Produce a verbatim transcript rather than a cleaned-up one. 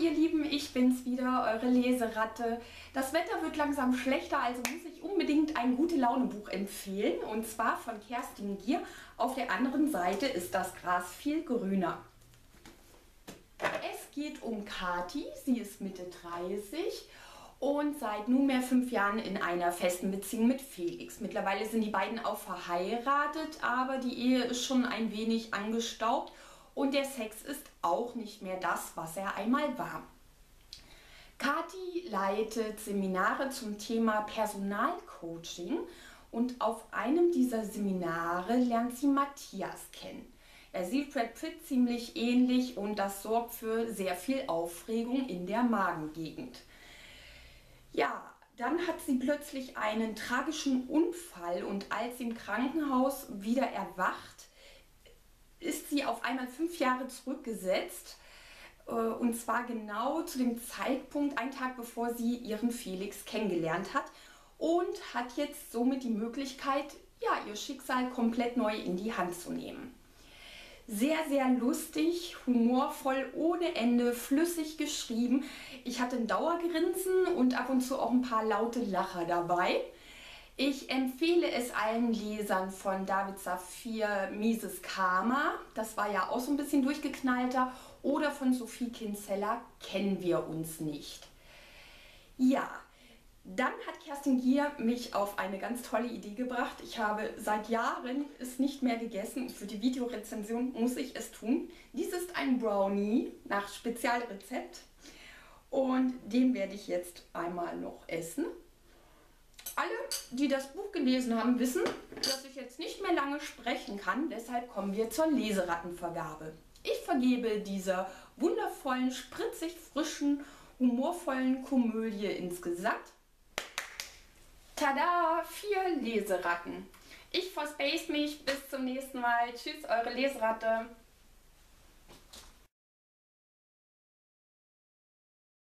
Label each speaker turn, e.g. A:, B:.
A: ihr Lieben, ich bin's wieder, eure Leseratte. Das Wetter wird langsam schlechter, also muss ich unbedingt ein Gute-Laune-Buch empfehlen. Und zwar von Kerstin Gier. Auf der anderen Seite ist das Gras viel grüner. Es geht um Kathi, sie ist Mitte dreißig und seit nunmehr fünf Jahren in einer festen Beziehung mit Felix. Mittlerweile sind die beiden auch verheiratet, aber die Ehe ist schon ein wenig angestaubt. Und der Sex ist auch nicht mehr das, was er einmal war. Kathi leitet Seminare zum Thema Personalcoaching und auf einem dieser Seminare lernt sie Matthias kennen. Er sieht Brad Pitt ziemlich ähnlich und das sorgt für sehr viel Aufregung in der Magengegend. Ja, dann hat sie plötzlich einen tragischen Unfall und als sie im Krankenhaus wieder erwacht, ist sie auf einmal fünf Jahre zurückgesetzt, und zwar genau zu dem Zeitpunkt, einen Tag bevor sie ihren Felix kennengelernt hat, und hat jetzt somit die Möglichkeit, ja, ihr Schicksal komplett neu in die Hand zu nehmen. Sehr, sehr lustig, humorvoll, ohne Ende, flüssig geschrieben. Ich hatte ein Dauergrinsen und ab und zu auch ein paar laute Lacher dabei. Ich empfehle es allen Lesern von David Safir Mises Karma, das war ja auch so ein bisschen durchgeknallter, oder von Sophie Kinsella, Kennen wir uns nicht. Ja, dann hat Kerstin Gier mich auf eine ganz tolle Idee gebracht. Ich habe seit Jahren es nicht mehr gegessen. Für die Videorezension muss ich es tun. Dies ist ein Brownie nach Spezialrezept und den werde ich jetzt einmal noch essen. Alle, die das Buch gelesen haben, wissen, dass ich jetzt nicht mehr lange sprechen kann. Deshalb kommen wir zur Leserattenvergabe. Ich vergebe dieser wundervollen, spritzig frischen, humorvollen Komödie insgesamt. Tada! Vier Leseratten. Ich verspace mich. Bis zum nächsten Mal. Tschüss, eure Leseratte.